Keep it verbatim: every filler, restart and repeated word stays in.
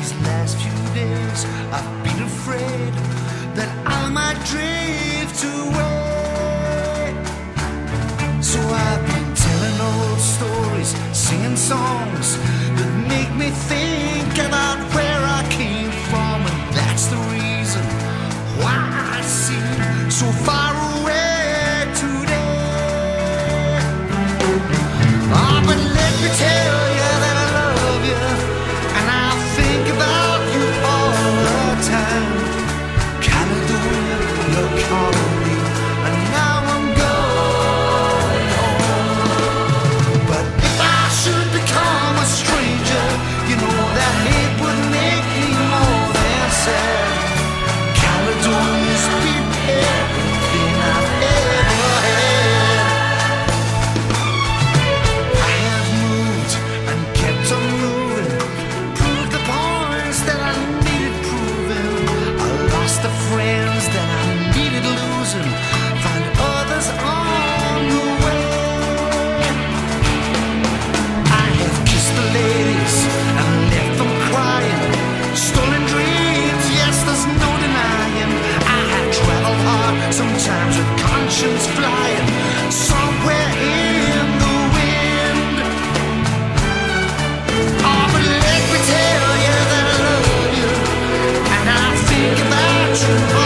these last few days I've been afraid that I might drift away. So I've been telling old stories, singing songs that make me think about where I came from, and that's the reason why I seem so far away today. Oh, but let me tell you that I love you, and I think about you all the time. Caledonia, you're calling me, and now I'm going home. But if I should become a stranger, you know that it would make me more than sad. Caledonia's been everything I've ever had. I have moved and kept on moving, proved the points that I needed proving. I lost the friends that I needed losing, find others on the way. I have kissed the ladies and left them crying, stolen dreams, yes, there's no denying. I have traveled hard, sometimes with conscience flying, somewhere in the wind. Oh, but let me tell you that I love you, and I think about you